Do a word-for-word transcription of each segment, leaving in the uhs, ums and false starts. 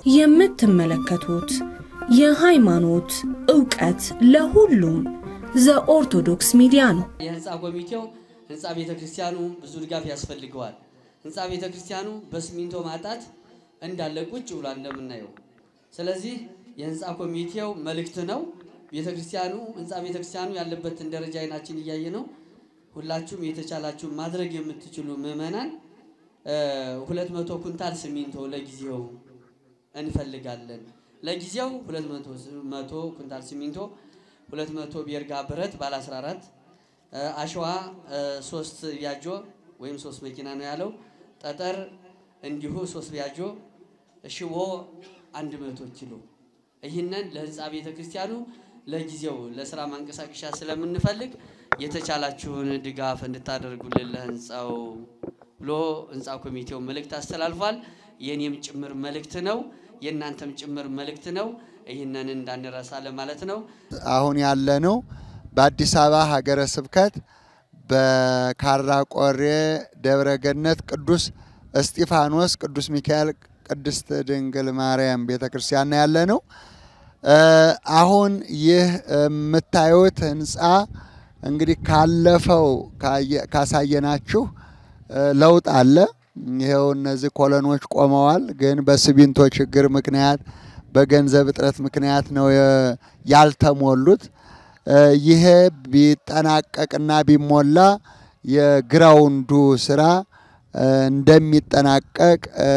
የምትመለከቱት የሃይማኖት ዕውቀት ለሁሉም ዘ ኦርቶዶክስ ሚዲያ ነው። የህንጻ ኮሚቴው ህንጻ ቤተክርስቲያኑ ብዙ ድጋፍ ያስፈልገዋል። ህንጻ ቤተክርስቲያኑ በስሚንቶ ማጣት እንዳለ ቁጭ ብሏል እንደምናየው። ስለዚህ የህንጻ ኮሚቴው መልእክት ነው ቤተክርስቲያኑ ህንጻ ቤተክርስቲያኑ ያለበትን ደረጃ አይናችን እያየ ነው። ሁላችሁም የተቻላችሁ ማድረግ የምትችሉ ምዕመናን ሁለት መቶ ኩንታል ስሚንቶ ለጊዜው እንፈልጋለን። ለጊዜው ሁለት መቶ ኩንታል ስሚንቶ ሁለት መቶ ቤርጋ ብረት ባለ አስራ አራት አሸዋ ሶስት ቢያጆ ወይም ሶስት መኪና ነው ያለው። ጠጠር እንዲሁ ሶስት ቢያጆ ሽቦ አንድ መቶ ኪሎ ይሄንን ለህንጻ ቤተክርስቲያኑ ለጊዜው ለስራ ማንቀሳቀሻ ስለምንፈልግ የተቻላችሁን ድጋፍ እንድታደርጉልን ለህንጻው ብሎ ህንጻ ኮሚቴው መልእክት አስተላልፏል። የኔም ጭምር መልእክት ነው የናንተም ጭምር መልእክት ነው። ይሄንን እንዳንረሳ ለማለት ነው። አሁን ያለነው በአዲስ አበባ ሀገረ ስብከት በካራ ቆሬ ደብረገነት ቅዱስ እስጢፋኖስ ቅዱስ ሚካኤል ቅድስት ድንግል ማርያም ቤተክርስቲያን ያለነው። አሁን ይህ የምታዩት ህንጻ እንግዲህ ካለፈው ካሳየናችሁ ለውጥ አለ። ይሄው እነዚህ ኮሎኖች ቆመዋል፣ ግን በስሚንቶ ችግር ምክንያት በገንዘብ እጥረት ምክንያት ነው ያልተሞሉት። ይሄ ቢጠናቀቅና ቢሞላ የግራውንዱ ስራ እንደሚጠናቀቅ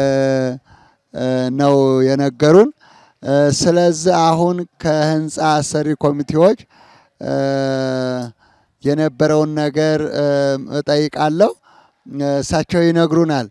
ነው የነገሩን። ስለዚህ አሁን ከህንጻ አሰሪ ኮሚቴዎች የነበረውን ነገር ጠይቃለሁ፣ እሳቸው ይነግሩናል።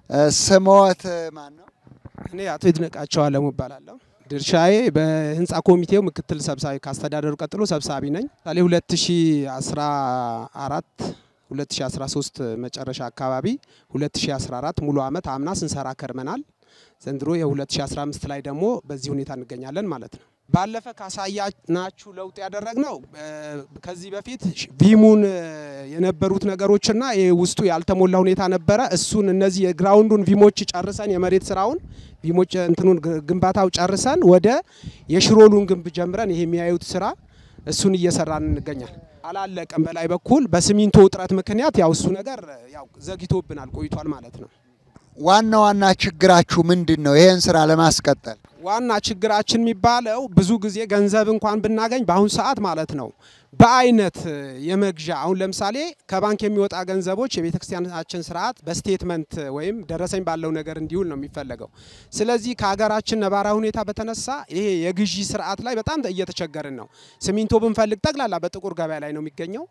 ስሞት ማን ነው? እኔ አቶ ይድነቃቸው አለሙ እባላለሁ። ድርሻዬ በህንጻ ኮሚቴው ምክትል ሰብሳቢ ካስተዳደሩ ቀጥሎ ሰብሳቢ ነኝ። ታዲያ ሁለት ሺህ አስራ አራት ሁለት ሺህ አስራ ሶስት መጨረሻ አካባቢ ሁለት ሺህ አስራ አራት ሙሉ አመት አምና ስንሰራ ከርመናል። ዘንድሮ የ2015 ላይ ደግሞ በዚህ ሁኔታ እንገኛለን ማለት ነው። ባለፈ ካሳያናችሁ ለውጥ ያደረግነው ከዚህ በፊት ቪሙን የነበሩት ነገሮችና የውስጡ ያልተሞላ ሁኔታ ነበረ። እሱን እነዚህ የግራውንዱን ቪሞች ጨርሰን የመሬት ስራውን ቪሞች እንትኑን ግንባታው ጨርሰን ወደ የሽሮሉን ግንብ ጀምረን ይሄ የሚያዩት ስራ እሱን እየሰራን እንገኛለን። አላለቀም። በላይ በኩል በስሚንቶ ውጥረት ምክንያት ያው እሱ ነገር ያው ዘግይቶብናል ቆይቷል ማለት ነው። ዋና ዋና ችግራችሁ ምንድነው? ይሄን ስራ ለማስቀጠል ዋና ችግራችን የሚባለው ብዙ ጊዜ ገንዘብ እንኳን ብናገኝ በአሁን ሰዓት ማለት ነው በአይነት የመግዣ አሁን ለምሳሌ ከባንክ የሚወጣ ገንዘቦች የቤተክርስቲያናችን ስርዓት በስቴትመንት ወይም ደረሰኝ ባለው ነገር እንዲውል ነው የሚፈልገው። ስለዚህ ከሀገራችን ነባራዊ ሁኔታ በተነሳ ይሄ የግዢ ስርዓት ላይ በጣም እየተቸገርን ነው። ስሚንቶ ብንፈልግ ጠቅላላ በጥቁር ገበያ ላይ ነው የሚገኘው።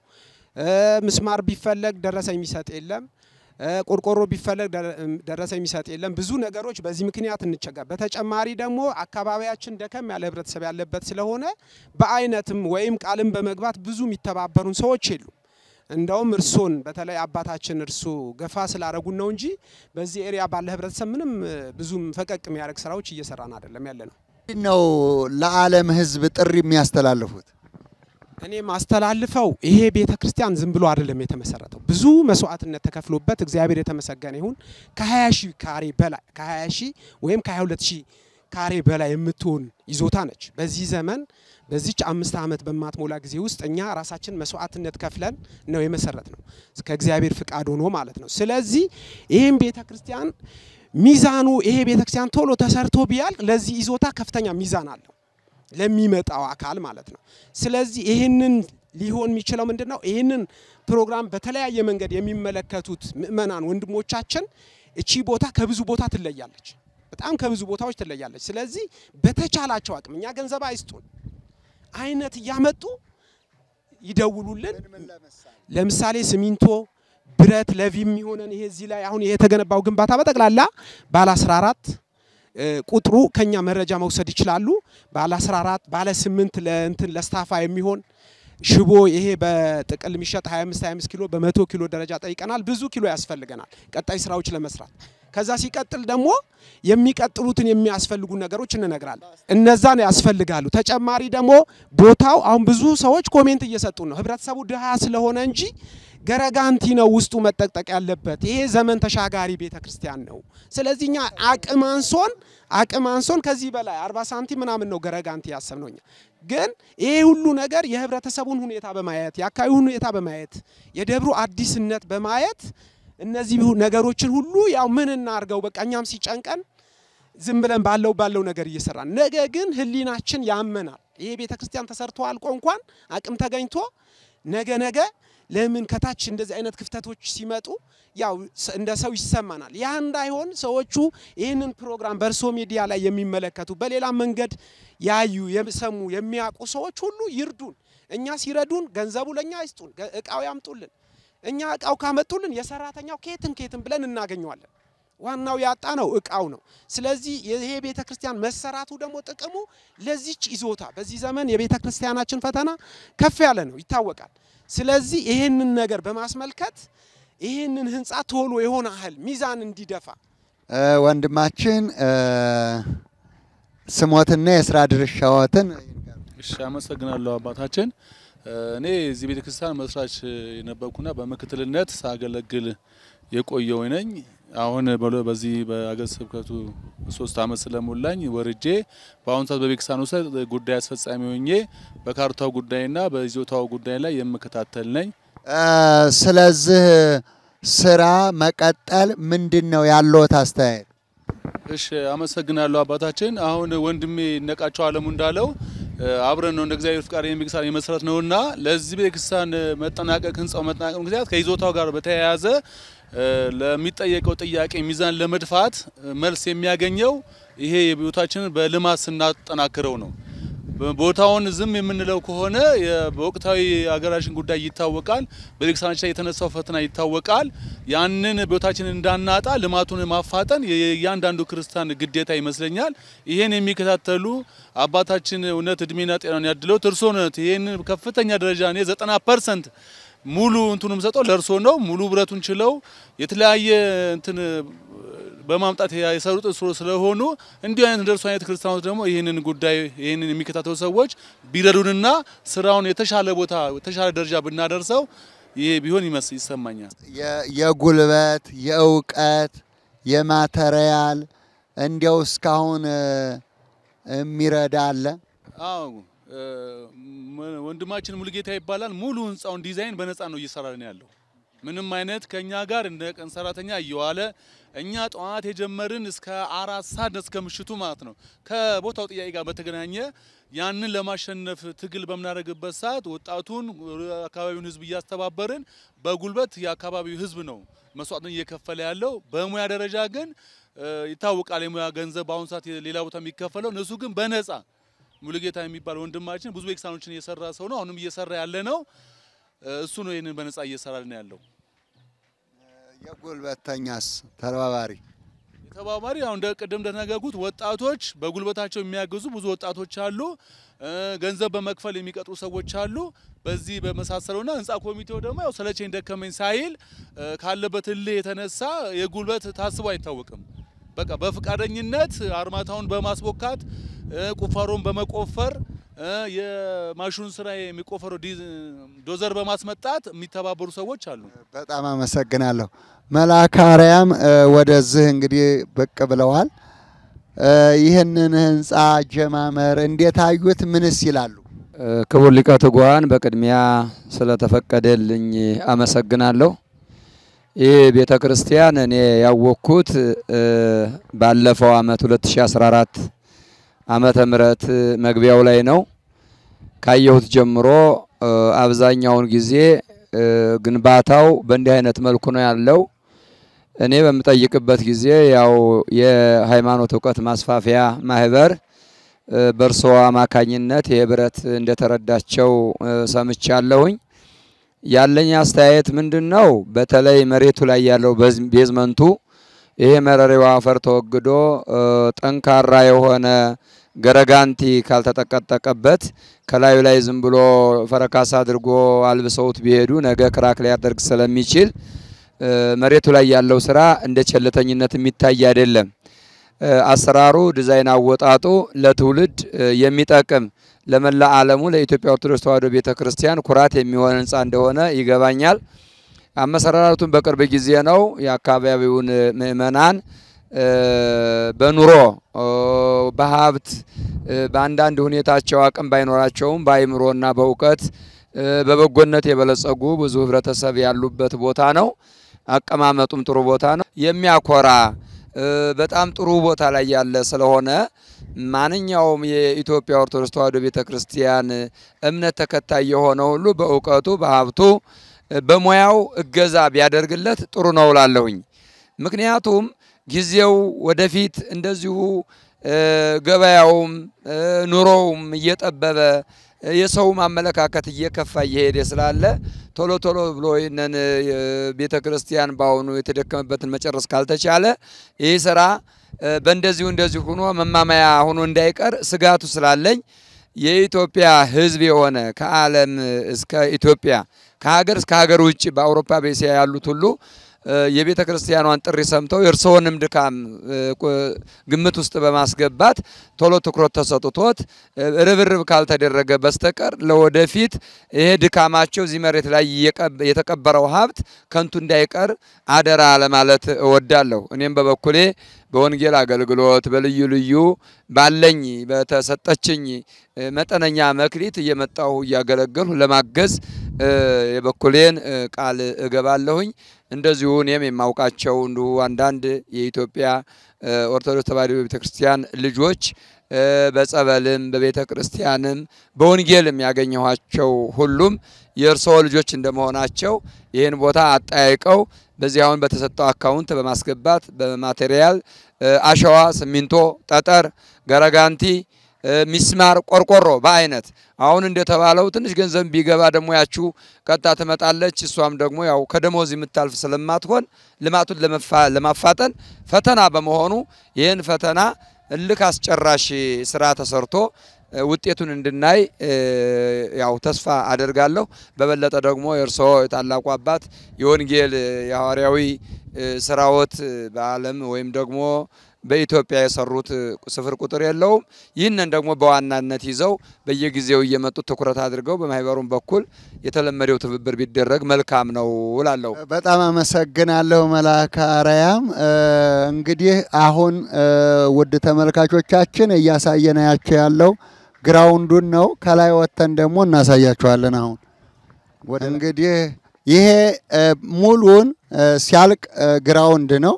ምስማር ቢፈልግ ደረሰኝ የሚሰጥ የለም። ቆርቆሮ ቢፈልግ ደረሰኝ የሚሰጥ የለም። ብዙ ነገሮች በዚህ ምክንያት እንቸገር። በተጨማሪ ደግሞ አካባቢያችን ደከም ያለ ህብረተሰብ ያለበት ስለሆነ በአይነትም ወይም ቃልም በመግባት ብዙ የሚተባበሩን ሰዎች የሉ። እንደውም እርሶን በተለይ አባታችን እርሱ ገፋ ስላረጉን ነው እንጂ በዚህ ኤሪያ ባለ ህብረተሰብ ምንም ብዙም ፈቀቅ የሚያደርግ ስራዎች እየሰራን አይደለም ያለነው። ነው ለዓለም ህዝብ ጥሪ የሚያስተላልፉት? እኔ ማስተላልፈው ይሄ ቤተክርስቲያን ዝም ብሎ አይደለም የተመሰረተው። ብዙ መስዋዕትነት ተከፍሎበት እግዚአብሔር የተመሰገነ ይሁን ከ20 ሺህ ካሬ በላይ ከ20 ሺህ ወይም ከ22 ሺህ ካሬ በላይ የምትሆን ይዞታ ነች። በዚህ ዘመን በዚች አምስት አመት በማትሞላ ጊዜ ውስጥ እኛ ራሳችን መስዋዕትነት ከፍለን ነው የመሰረትነው ከእግዚአብሔር ፍቃድ ሆኖ ማለት ነው። ስለዚህ ይሄን ቤተክርስቲያን ሚዛኑ ይሄ ቤተክርስቲያን ቶሎ ተሰርቶ ቢያልቅ ለዚህ ይዞታ ከፍተኛ ሚዛን አለው ለሚመጣው አካል ማለት ነው። ስለዚህ ይሄንን ሊሆን የሚችለው ምንድነው? ይሄንን ፕሮግራም በተለያየ መንገድ የሚመለከቱት ምእመናን ወንድሞቻችን እቺ ቦታ ከብዙ ቦታ ትለያለች፣ በጣም ከብዙ ቦታዎች ትለያለች። ስለዚህ በተቻላቸው አቅም እኛ ገንዘብ አይስጡን አይነት ያመጡ ይደውሉልን። ለምሳሌ ስሚንቶ ብረት ለቪም ይሆነን ይሄ እዚህ ላይ አሁን ይሄ የተገነባው ግንባታ በጠቅላላ ባለ አስራ አራት ቁጥሩ ከኛ መረጃ መውሰድ ይችላሉ። ባለ አስራ አራት ባለ ስምንት ለእንትን ለስታፋ የሚሆን ሽቦ ይሄ በጥቅል የሚሸጥ ሃያ አምስት ሃያ አምስት ኪሎ በመቶ ኪሎ ደረጃ ጠይቀናል። ብዙ ኪሎ ያስፈልገናል ቀጣይ ስራዎች ለመስራት። ከዛ ሲቀጥል ደግሞ የሚቀጥሉትን የሚያስፈልጉ ነገሮች እንነግራለን። እነዛን ያስፈልጋሉ። ተጨማሪ ደግሞ ቦታው አሁን ብዙ ሰዎች ኮሜንት እየሰጡ ነው ህብረተሰቡ ድሃ ስለሆነ እንጂ ገረጋንቲ ነው ውስጡ መጠቅጠቅ ያለበት። ይሄ ዘመን ተሻጋሪ ቤተክርስቲያን ነው። ስለዚህኛ አቅም አንሶን አቅም አንሶን ከዚህ በላይ አርባ ሳንቲም ምናምን ነው ገረጋንቲ ያሰብነውኛ። ግን ይሄ ሁሉ ነገር የህብረተሰቡን ሁኔታ በማየት የአካባቢውን ሁኔታ በማየት የደብሩ አዲስነት በማየት እነዚህ ነገሮችን ሁሉ ያው ምን እናርገው በቃኛም ሲጨንቀን ዝም ብለን ባለው ባለው ነገር እየሰራን ነገ ግን ህሊናችን ያመናል። ይሄ ቤተክርስቲያን ተሰርቶ አልቆ እንኳን አቅም ተገኝቶ ነገ ነገ ለምን ከታች እንደዚህ አይነት ክፍተቶች ሲመጡ ያው እንደ ሰው ይሰማናል። ያ እንዳይሆን ሰዎቹ ይሄንን ፕሮግራም በርሶ ሚዲያ ላይ የሚመለከቱ በሌላ መንገድ ያዩ የሰሙ የሚያውቁ ሰዎች ሁሉ ይርዱን። እኛ ሲረዱን ገንዘቡ ለኛ አይስጡን፣ እቃው ያምጡልን። እኛ እቃው ካመጡልን የሰራተኛው ኬትን ኬትን ብለን እናገኘዋለን። ዋናው ያጣ ነው እቃው ነው። ስለዚህ ይሄ ቤተክርስቲያን መሰራቱ ደግሞ ጥቅሙ ለዚች ይዞታ በዚህ ዘመን የቤተክርስቲያናችን ፈተና ከፍ ያለ ነው ይታወቃል። ስለዚህ ይሄንን ነገር በማስመልከት ይሄንን ህንጻ ቶሎ የሆነ አህል ሚዛን እንዲደፋ ወንድማችን ስሞትና የሥራ ድርሻዎትን እሺ አመሰግናለሁ አባታችን። እኔ እዚህ ቤተክርስቲያን መስራች ነበርኩና በምክትልነት ሳገለግል የቆየው ነኝ። አሁን በዚህ በአገር ስብከቱ ሶስት አመት ስለሞላኝ ወርጄ በአሁን ሰዓት በቤተክርስቲያኑ ውስጥ ጉዳይ አስፈጻሚ ሆኜ በካርታው ጉዳይና በይዞታው ጉዳይ ላይ የምከታተል ነኝ። ስለዚህ ስራ መቀጠል ምንድነው ያለው አስተያየት? እሺ አመሰግናለሁ አባታችን። አሁን ወንድሜ ነቃቸው አለሙ እንዳለው አብረን ነው እንደ እግዚአብሔር ፍቃድ የሚክሳን የመሰረት ነውና ለዚህ ቤተክርስቲያን መጠናቀቅ ህንጻው መጠናቀቅ ምክንያት ከይዞታው ጋር በተያያዘ ለሚጠየቀው ጥያቄ ሚዛን ለመድፋት መልስ የሚያገኘው ይሄ የቤታችንን በልማት ስናጠናክረው ነው። ቦታውን ዝም የምንለው ከሆነ በወቅታዊ አገራችን ጉዳይ ይታወቃል፣ በቤተክርስቲያናችን ላይ የተነሳው ፈተና ይታወቃል። ያንን ቦታችንን እንዳናጣ ልማቱን ማፋጠን የእያንዳንዱ ክርስቲያን ግዴታ ይመስለኛል። ይሄን የሚከታተሉ አባታችን እውነት እድሜና ጤናን ያድለው እርሶነት ይሄን ከፍተኛ ደረጃ ነው ዘጠና ፐርሰንት ሙሉ እንትኑም ሰጠው ለርሶ ነው። ሙሉ ብረቱን ችለው የተለያየ እንትን በማምጣት የሰሩት እሱ ስለሆኑ እንዲህ አይነት ደርሶ አይነት ክርስቲያኖች ደግሞ ይሄንን ጉዳይ ይሄንን የሚከታተሉ ሰዎች ቢረዱንና ስራውን የተሻለ ቦታ የተሻለ ደረጃ ብናደርሰው ይሄ ቢሆን ይመስል ይሰማኛል። የጉልበት የእውቀት የማቴሪያል እንዲያው እስካሁን የሚረዳ አለ? አዎ ወንድማችን ሙሉጌታ ይባላል። ሙሉ ህንጻውን ዲዛይን በነፃ ነው እየሰራልን ያለው። ምንም አይነት ከኛ ጋር እንደ ቀን ሰራተኛ እየዋለ እኛ ጧት የጀመርን እስከ አራት ሰዓት እስከ ምሽቱ ማለት ነው ከቦታው ጥያቄ ጋር በተገናኘ ያንን ለማሸነፍ ትግል በመናረግበት ሰዓት ወጣቱን አካባቢውን ህዝብ እያስተባበርን በጉልበት የአካባቢው ህዝብ ነው መስዋዕትን እየከፈለ ያለው። በሙያ ደረጃ ግን ይታወቃል የሙያ ገንዘብ አሁን ሰዓት ሌላ ቦታ የሚከፈለው እነሱ ግን በነፃ ሙሉጌታ የሚባል ወንድማችን ብዙ ኤክሳኖችን እየሰራ ሰው ነው። አሁንም እየሰራ ያለ ነው። እሱ ነው ይሄንን በነፃ እየሰራ ነው ያለው። የጉልበተኛስ ተባባሪ ተባባሪ አሁን እንደቀደም እንደተናገርኩት ወጣቶች በጉልበታቸው የሚያገዙ ብዙ ወጣቶች አሉ። ገንዘብ በመክፈል የሚቀጥሩ ሰዎች አሉ። በዚህ በመሳሰሉና ህንጻ ኮሚቴው ደግሞ ያው ሰለቸኝ ደከመኝ ሳይል ካለበት እልህ የተነሳ የጉልበት ታስቦ አይታወቅም። በቃ በፍቃደኝነት አርማታውን በማስቦካት ቁፋሮን በመቆፈር የማሽኑን ስራ የሚቆፈረው ዶዘር በማስመጣት የሚተባበሩ ሰዎች አሉ። በጣም አመሰግናለሁ። መልአከ አርያም ወደዚህ እንግዲህ ብቅ ብለዋል። ይሄንን ህንጻ ጀማመር እንዴት አዩት? ምንስ ይላሉ? ክቡር ሊቀ ትጉሃን በቅድሚያ ስለተፈቀደልኝ አመሰግናለሁ። ይህ ቤተክርስቲያን እኔ ያወቅኩት ባለፈው አመት ሁለት ሺህ አስራ አራት ዓመተ ምህረት መግቢያው ላይ ነው። ካየሁት ጀምሮ አብዛኛውን ጊዜ ግንባታው በእንዲህ አይነት መልኩ ነው ያለው። እኔ በመጠይቅበት ጊዜ ያው የሃይማኖት ዕውቀት ማስፋፊያ ማህበር በርሶ አማካኝነት የብረት እንደተረዳቸው ሰምቻለሁኝ። ያለኝ አስተያየት ምንድነው? በተለይ መሬቱ ላይ ያለው ቤዝመንቱ ይሄ መረሬው አፈር ተወግዶ ጠንካራ የሆነ ገረጋንቲ ካልተጠቀጠቀበት ከላዩ ላይ ዝም ብሎ ፈረካሳ አድርጎ አልብሰውት ቢሄዱ ነገ ክራክ ሊያደርግ ስለሚችል መሬቱ ላይ ያለው ስራ እንደ ቸልተኝነት የሚታይ አይደለም። አሰራሩ ዲዛይን አወጣጡ ለትውልድ የሚጠቅም ለመላ ዓለሙ ለኢትዮጵያ ኦርቶዶክስ ተዋሕዶ ቤተክርስቲያን ኩራት የሚሆን ህንጻ እንደሆነ ይገባኛል። አመሰራራቱን በቅርብ ጊዜ ነው። የአካባቢውን ምእመናን በኑሮ በሀብት በአንዳንድ ሁኔታቸው አቅም ባይኖራቸውም በአይምሮና በእውቀት በበጎነት የበለጸጉ ብዙ ህብረተሰብ ያሉበት ቦታ ነው። አቀማመጡም ጥሩ ቦታ ነው። የሚያኮራ በጣም ጥሩ ቦታ ላይ ያለ ስለሆነ ማንኛውም የኢትዮጵያ ኦርቶዶክስ ተዋሕዶ ቤተክርስቲያን እምነት ተከታይ የሆነ ሁሉ በእውቀቱ በሀብቱ በሙያው እገዛ ቢያደርግለት ጥሩ ነው ላለሁኝ። ምክንያቱም ጊዜው ወደፊት እንደዚሁ ገበያውም ኑሮውም እየጠበበ የሰው ማመለካከት እየከፋ እየሄደ ስላለ ቶሎ ቶሎ ብሎ ይነን ቤተክርስቲያን ባውኑ የተደከመበትን መጨረስ ካልተቻለ ይህ ስራ በእንደዚሁ እንደዚሁ ሆኖ መማማያ ሆኖ እንዳይቀር ስጋቱ ስላለኝ የኢትዮጵያ ህዝብ የሆነ ከዓለም እስከ ኢትዮጵያ ከሀገር እስከ ሀገር ውጭ በአውሮፓ በእስያ ያሉት ሁሉ የቤተ ክርስቲያኗን ጥሪ ሰምተው የእርሶንም ድካም ግምት ውስጥ በማስገባት ቶሎ ትኩረት ተሰጥቶት ርብርብ ካልተደረገ በስተቀር ለወደፊት ይሄ ድካማቸው እዚህ መሬት ላይ የተቀበረው ሀብት ከንቱ እንዳይቀር አደራ ለማለት እወዳለሁ። እኔም በበኩሌ በወንጌል አገልግሎት በልዩ ልዩ ባለኝ በተሰጠችኝ መጠነኛ መክሊት እየመጣሁ እያገለገልሁ ለማገዝ የበኩሌን ቃል እገባለሁኝ። እንደዚሁ እኔም የማውቃቸው እንዲሁ አንዳንድ የኢትዮጵያ ኦርቶዶክስ ተዋሕዶ ቤተክርስቲያን ልጆች በጸበልም በቤተክርስቲያንም በወንጌልም ያገኘኋቸው ሁሉም የእርሶ ልጆች እንደመሆናቸው ይህን ቦታ አጣያይቀው በዚያውን በተሰጠው አካውንት በማስገባት በማቴሪያል አሸዋ፣ ሲሚንቶ፣ ጠጠር፣ ገረጋንቲ፣ ሚስማር፣ ቆርቆሮ በአይነት አሁን እንደተባለው ትንሽ ገንዘብ ቢገባ ደግሞ ያችሁ ቀጣ ተመጣለች። እሷም ደግሞ ያው ከደሞዝ የምታልፍ ስለማትሆን ልማቱን ለማፋጠን ፈተና በመሆኑ ይህን ፈተና እልክ አስጨራሽ ስራ ተሰርቶ ውጤቱን እንድናይ ያው ተስፋ አደርጋለሁ። በበለጠ ደግሞ የእርሶ የታላቁ አባት የወንጌል የሐዋርያዊ ስራዎት በዓለም ወይም ደግሞ በኢትዮጵያ የሰሩት ስፍር ቁጥር የለውም። ይህንን ደግሞ በዋናነት ይዘው በየጊዜው እየመጡ ትኩረት አድርገው በማህበሩም በኩል የተለመደው ትብብር ቢደረግ መልካም ነው እላለሁ። በጣም አመሰግናለሁ መልአከ አርያም። እንግዲህ አሁን ውድ ተመልካቾቻችን እያሳየናችሁ ያለው ግራውንዱን ነው። ከላይ ወተን ደግሞ እናሳያችኋለን። አሁን ወደ እንግዲህ ይሄ ሙሉን ሲያልቅ ግራውንድ ነው።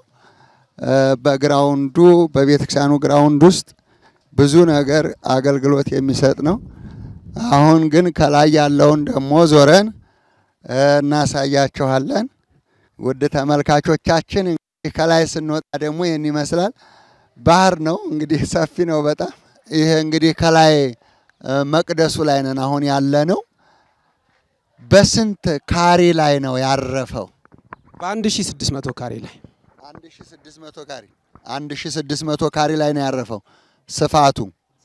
በግራውንዱ በቤተክርስቲያኑ ግራውንድ ውስጥ ብዙ ነገር አገልግሎት የሚሰጥ ነው። አሁን ግን ከላይ ያለውን ደግሞ ዞረን እናሳያችኋለን። ውድ ተመልካቾቻችን እንግዲህ ከላይ ስንወጣ ደግሞ ይሄን ይመስላል። ባህር ነው እንግዲህ ሰፊ ነው በጣም። ይሄ እንግዲህ ከላይ መቅደሱ ላይ ነን አሁን ያለ ነው። በስንት ካሬ ላይ ነው ያረፈው? በአንድ ሺህ ስድስት መቶ ካሬ ላይ አንድ ሺህ ስድስት መቶ ካሬ አንድ ሺህ ስድስት መቶ ካሬ ላይ ነው ያረፈው። ስፋቱ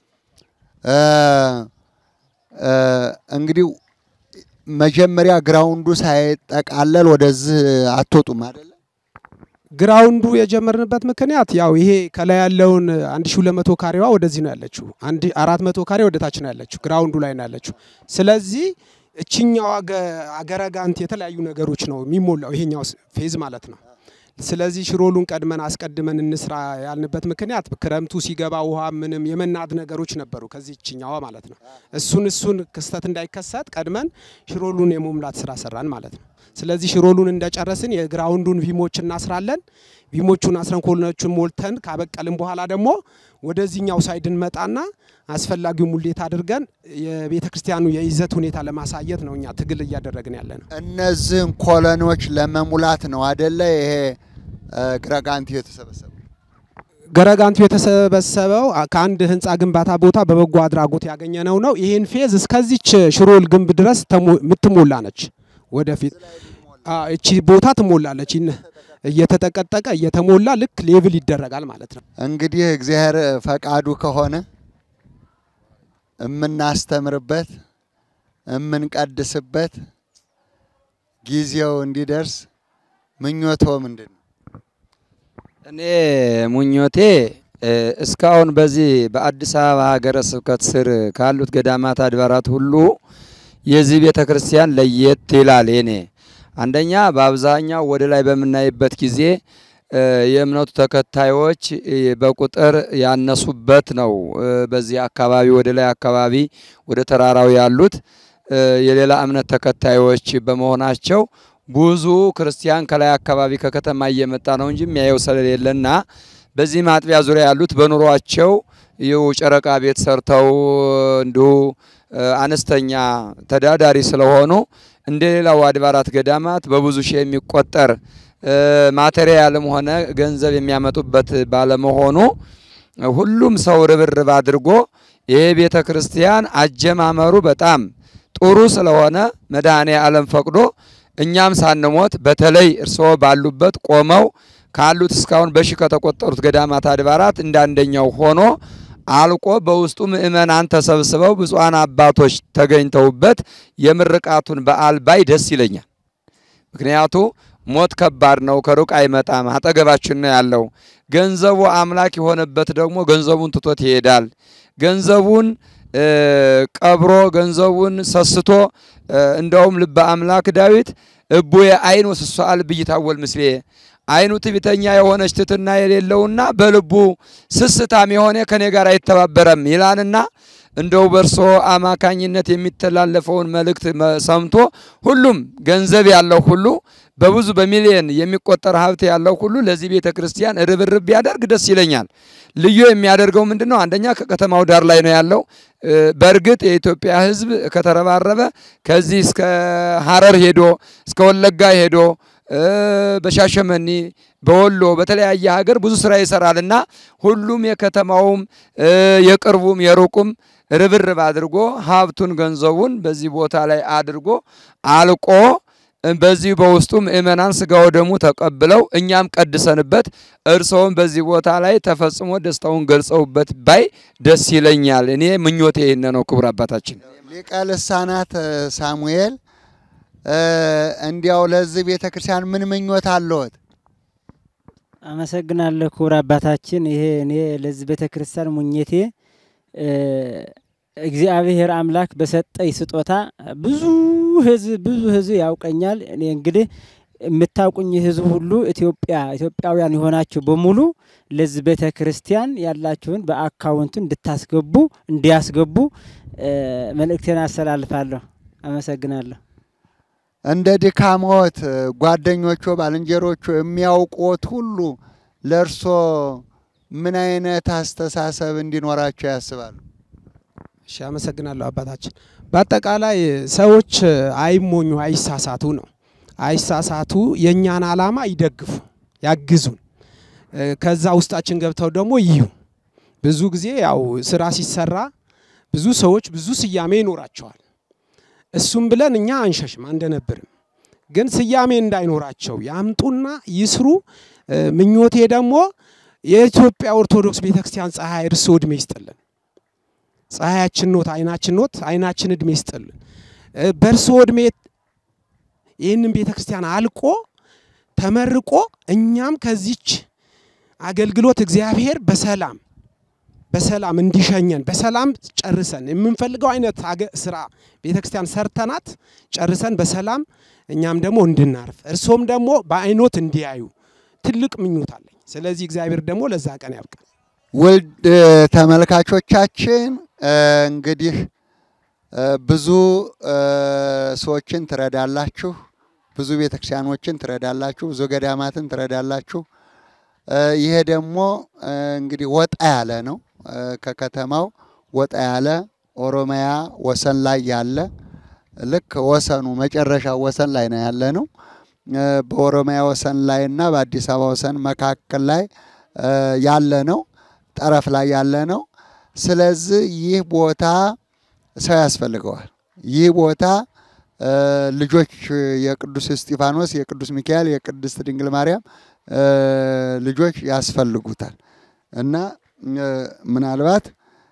እንግዲህ መጀመሪያ ግራውንዱ ሳይጠቃለል ወደዚህ አትወጡም አይደል? ግራውንዱ የጀመርንበት ምክንያት ያው ይሄ ከላይ ያለውን አንድ ሺህ ሁለት መቶ ካሬዋ ወደዚህ ነው ያለችው። አንድ አራት መቶ ካሬ ወደታች ነው ያለችው። ግራውንዱ ላይ ነው ያለችው። ስለዚህ እቺኛው አገረጋንት የተለያዩ ነገሮች ነው የሚሞላው ይሄኛው ፌዝ ማለት ነው። ስለዚህ ሽሮሉን ቀድመን አስቀድመን እንስራ ያልንበት ምክንያት ክረምቱ ሲገባ ውሃ ምንም የመናድ ነገሮች ነበሩ ከዚህ እቺኛዋ ማለት ነው። እሱን እሱን ክስተት እንዳይከሰት ቀድመን ሽሮሉን የመሙላት ስራ ሰራን ማለት ነው። ስለዚህ ሽሮሉን እንደጨረስን የግራውንዱን ቪሞች እናስራለን። ቪሞቹን አስረን ኮሎኖቹን ሞልተን ካበቀልን በኋላ ደግሞ ወደዚህኛው ሳይድ እንመጣና አስፈላጊው ሙሌት አድርገን የቤተክርስቲያኑ የይዘት ሁኔታ ለማሳየት ነው እኛ ትግል እያደረግን ያለነው። እነዚህን ኮሎኖች ለመሙላት ነው አይደለ? ይሄ ገረጋንቲ የተሰበሰበው ገረጋንቱ የተሰበሰበው ከአንድ ህንጻ ግንባታ ቦታ በበጎ አድራጎት ያገኘነው ነው። ይሄን ፌዝ እስከዚች ሽሮል ግንብ ድረስ ምትሞላ ነች። ወደፊት እቺ ቦታ ትሞላለች። እየተጠቀጠቀ እየተሞላ ልክ ሌቭል ይደረጋል ማለት ነው። እንግዲህ እግዚአብሔር ፈቃዱ ከሆነ እምናስተምርበት እምንቀድስበት ጊዜው እንዲደርስ ምኞቶ ምንድነው? እኔ ምኞቴ እስካሁን በዚህ በአዲስ አበባ ሀገረ ስብከት ስር ካሉት ገዳማት አድባራት ሁሉ የዚህ ቤተክርስቲያን ለየት ይላል። እኔ አንደኛ በአብዛኛው ወደ ላይ በመናይበት ጊዜ የእምነቱ ተከታዮች በቁጥር ያነሱበት ነው። በዚህ አካባቢ ወደ ላይ አካባቢ ወደ ተራራው ያሉት የሌላ እምነት ተከታዮች በመሆናቸው ብዙ ክርስቲያን ከላይ አካባቢ ከከተማ እየመጣ ነው እንጂ የሚያየው ስለሌለና በዚህ ማጥቢያ ዙሪያ ያሉት በኑሯቸው ይው ጨረቃ ቤት ሰርተው እንዲሁ አነስተኛ ተዳዳሪ ስለሆኑ እንደሌላው አድባራት ገዳማት በብዙ ሺህ የሚቆጠር ማቴሪያልም ሆነ ገንዘብ የሚያመጡበት ባለመሆኑ ሁሉም ሰው ርብርብ አድርጎ ይሄ ቤተክርስቲያን አጀማመሩ በጣም ጥሩ ስለሆነ መድኃኔ ዓለም ፈቅዶ እኛም ሳንሞት በተለይ እርሶ ባሉበት ቆመው ካሉት እስካሁን በሺ ከተቆጠሩት ገዳማት አድባራት እንዳንደኛው ሆኖ አልቆ በውስጡ ምእመናን ተሰብስበው ብፁዓን አባቶች ተገኝተውበት የምርቃቱን በዓል ባይ ደስ ይለኛል። ምክንያቱ ሞት ከባድ ነው፣ ከሩቅ አይመጣም፣ አጠገባችን ነው ያለው። ገንዘቡ አምላክ የሆነበት ደግሞ ገንዘቡን ትቶት ይሄዳል። ገንዘቡን ቀብሮ ገንዘቡን ሰስቶ እንደውም ልበ አምላክ ዳዊት እቡየ አይኑ ስሷል ብይታወል ምስሌ አይኑ ትዕቢተኛ የሆነች ትሕትና የሌለውና በልቡ ስስታም የሆነ ከኔ ጋር አይተባበረም ይላልና እንደው በርሶ አማካኝነት የሚተላለፈውን መልእክት ሰምቶ ሁሉም ገንዘብ ያለው ሁሉ በብዙ በሚሊዮን የሚቆጠር ሀብት ያለው ሁሉ ለዚህ ቤተክርስቲያን ርብርብ ቢያደርግ ደስ ይለኛል። ልዩ የሚያደርገው ምንድነው? አንደኛ ከከተማው ዳር ላይ ነው ያለው። በእርግጥ የኢትዮጵያ ሕዝብ ከተረባረበ ከዚህ እስከ ሐረር ሄዶ እስከ ወለጋ ሄዶ በሻሸመኔ በወሎ በተለያየ ሀገር ብዙ ስራ ይሰራልና ሁሉም የከተማውም የቅርቡም የሩቁም ርብርብ አድርጎ ሀብቱን ገንዘቡን በዚህ ቦታ ላይ አድርጎ አልቆ በዚህ በውስጡ ምእመናን ስጋው ደሙ ተቀብለው እኛም ቀድሰንበት እርሶም በዚህ ቦታ ላይ ተፈጽሞ ደስታውን ገልጸውበት ባይ ደስ ይለኛል። እኔ ምኞቴ ይሄን ነው። ክቡር አባታችን ሊቀ ልሳናት ሳሙኤል እንዲያው ለዚህ ቤተክርስቲያን ምን ምኞት አለዎት? አመሰግናለሁ ክቡር አባታችን። ይሄ እኔ ለዚህ ቤተክርስቲያን ሙኘቴ እግዚአብሔር አምላክ በሰጠኝ ስጦታ ብዙ ህዝብ ብዙ ህዝብ ያውቀኛል። እኔ እንግዲህ የምታውቁኝ ህዝብ ሁሉ ኢትዮጵያ ኢትዮጵያውያን የሆናችሁ በሙሉ ለዚህ ቤተክርስቲያን ያላችሁን በአካውንቱ እንድታስገቡ እንዲያስገቡ መልእክቴን አስተላልፋለሁ። አመሰግናለሁ። እንደ ድካሞት ጓደኞቹ ባልንጀሮቹ የሚያውቁት ሁሉ ለርሶ ምን አይነት አስተሳሰብ እንዲኖራቸው ያስባሉ? እሺ አመሰግናለሁ አባታችን። በአጠቃላይ ሰዎች አይሞኙ አይሳሳቱ ነው። አይሳሳቱ፣ የኛን ዓላማ ይደግፉ ያግዙን፣ ከዛ ውስጣችን ገብተው ደግሞ ይዩ። ብዙ ጊዜ ያው ስራ ሲሰራ ብዙ ሰዎች ብዙ ስያሜ ይኖራቸዋል። እሱም ብለን እኛ አንሸሽም አንደነብርም። ግን ስያሜ እንዳይኖራቸው ያምጡና ይስሩ። ምኞቴ ደግሞ የኢትዮጵያ ኦርቶዶክስ ቤተክርስቲያን ፀሐይ እርሶ እድሜ ይስጥልን። ፀሐያችን ኖት አይናችን ኖት አይናችን እድሜ ይስጥልን። በርሶ እድሜ ይህንን ቤተክርስቲያን አልቆ ተመርቆ እኛም ከዚች አገልግሎት እግዚአብሔር በሰላም በሰላም እንዲሸኘን በሰላም ጨርሰን የምንፈልገው አይነት ስራ ቤተክርስቲያን ሰርተናት ጨርሰን በሰላም እኛም ደግሞ እንድናርፍ እርሶም ደግሞ በአይኖት እንዲያዩ ትልቅ ምኞት አለኝ። ስለዚህ እግዚአብሔር ደግሞ ለዛ ቀን ያብቃል። ውድ ተመልካቾቻችን እንግዲህ ብዙ ሰዎችን ትረዳላችሁ፣ ብዙ ቤተክርስቲያኖችን ትረዳላችሁ፣ ብዙ ገዳማትን ትረዳላችሁ። ይሄ ደግሞ እንግዲህ ወጣ ያለ ነው። ከከተማው ወጣ ያለ ኦሮሚያ ወሰን ላይ ያለ ልክ ወሰኑ መጨረሻ ወሰን ላይ ነው ያለ ነው። በኦሮሚያ ወሰን ላይና በአዲስ አበባ ወሰን መካከል ላይ ያለ ነው፣ ጠረፍ ላይ ያለ ነው። ስለዚህ ይህ ቦታ ሰው ያስፈልገዋል። ይህ ቦታ ልጆች የቅዱስ እስጢፋኖስ፣ የቅዱስ ሚካኤል፣ የቅድስት ድንግል ማርያም ልጆች ያስፈልጉታል እና ምናልባት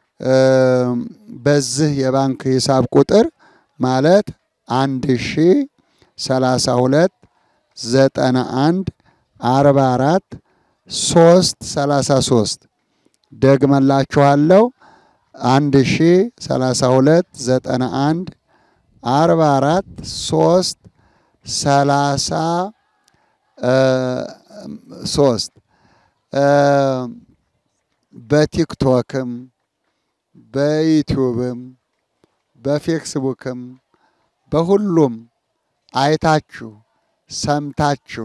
በዚህ የባንክ ሂሳብ ቁጥር ማለት አንድ ሺህ ሰላሳ ሁለት ዘጠና አንድ አርባ አራት ሶስት ሰላሳ ሶስት ደግመላችኋለሁ። አንድ ሺህ ሰላሳ ሁለት ዘጠና አንድ አርባ አራት ሶስት ሰላሳ ሶስት በቲክቶክም በዩቲዩብም በፌስቡክም በሁሉም አይታችሁ ሰምታችሁ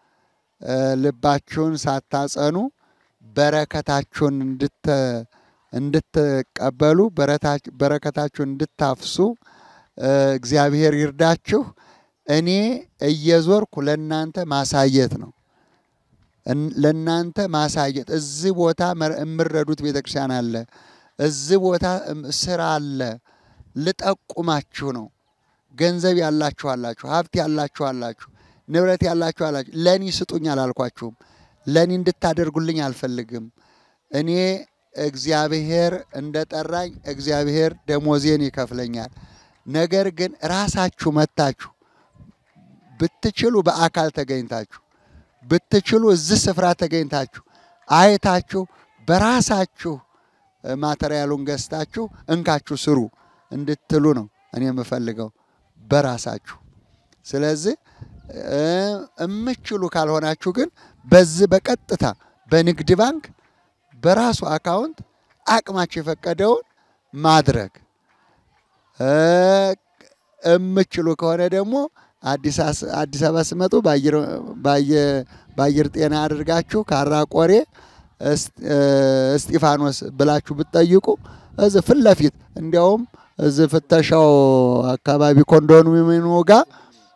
ልባችሁን ሳታጸኑ በረከታችሁን እንድት እንድትቀበሉ በረከታችሁን እንድታፍሱ እግዚአብሔር ይርዳችሁ። እኔ እየዞርኩ ለናንተ ማሳየት ነው። ለናንተ ማሳየት እዚህ ቦታ እምረዱት ቤተክርስቲያን አለ፣ እዚህ ቦታ ስራ አለ ልጠቁማችሁ ነው። ገንዘብ ያላችሁ አላችሁ፣ ሀብት ያላችሁ አላችሁ፣ ንብረት ያላችሁ አላችሁ። ለኔ ስጡኝ አላልኳችሁም። ለኔ እንድታደርጉልኝ አልፈልግም። እኔ እግዚአብሔር እንደጠራኝ እግዚአብሔር ደሞዜን ይከፍለኛል። ነገር ግን ራሳችሁ መጣችሁ ብትችሉ በአካል ተገኝታችሁ ብትችሉ እዚህ ስፍራ ተገኝታችሁ አይታችሁ በራሳችሁ ማቴሪያሉን ገዝታችሁ እንካችሁ ስሩ እንድትሉ ነው እኔ የምፈልገው በራሳችሁ። ስለዚህ እምችሉ ካልሆናችሁ ግን በዚህ በቀጥታ በንግድ ባንክ በራሱ አካውንት አቅማችሁ የፈቀደውን ማድረግ እምችሉ ከሆነ ደግሞ አዲስ አዲስ አበባ ስመጡ ባየር ባየር ጤና አድርጋችሁ ካራቆሬ እስጢፋኖስ ብላችሁ ብትጠይቁ እዚህ ፊት ለፊት እንዲያውም እዚህ ፍተሻው አካባቢ ኮንዶሚኒየሙ ጋር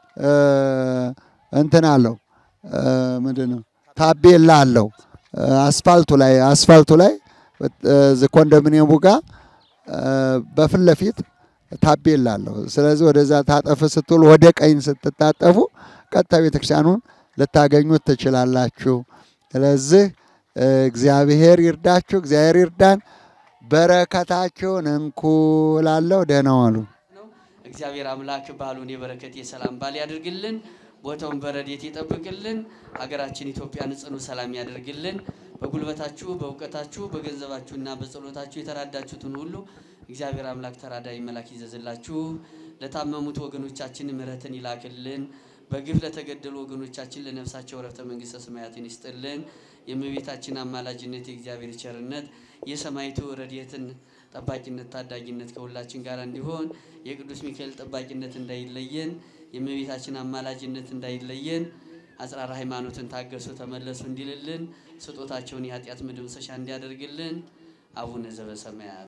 እንትን አለው ምንድነው ታቤላ አለው አስፋልቱ ላይ አስፋልቱ ላይ እዚህ ኮንዶሚኒየሙ ጋር በፊት ለፊት ታቤላ አለው። ስለዚህ ወደዛ ታጠፍ ስትሉ ወደ ቀኝ ስትታጠፉ ቀጥታ ቤተክርስቲያኑን ልታገኙት ትችላላችሁ። ስለዚህ እግዚአብሔር ይርዳችሁ፣ እግዚአብሔር ይርዳን። በረከታችሁን እንኩ ላለው ደህና ዋሉ። እግዚአብሔር አምላክ ባሉን የበረከት የሰላም ባል ያድርግልን፣ ቦታውን በረድኤት ይጠብቅልን፣ ሀገራችን ኢትዮጵያን ጽኑ ሰላም ያድርግልን። በጉልበታችሁ በእውቀታችሁ በገንዘባችሁና በጸሎታችሁ የተራዳችሁትን ሁሉ እግዚአብሔር አምላክ ተራዳይ መልአክ ይዘዝላችሁ። ለታመሙት ወገኖቻችን ምሕረትን ይላክልን። በግፍ ለተገደሉ ወገኖቻችን ለነፍሳቸው ረፍተ መንግስተ ሰማያትን ይስጥልን። የእመቤታችን አማላጅነት የእግዚአብሔር ቸርነት የሰማይቱ ረድኤትን ጠባቂነት ታዳጊነት ከሁላችን ጋር እንዲሆን የቅዱስ ሚካኤል ጠባቂነት እንዳይለየን የእመቤታችን አማላጅነት እንዳይለየን አጽራራ ሃይማኖትን ታገሱ ተመለሱ እንዲልልን ስጦታቸውን የኃጢአት መደምሰሻ እንዲያደርግልን አቡነ ዘበሰማያት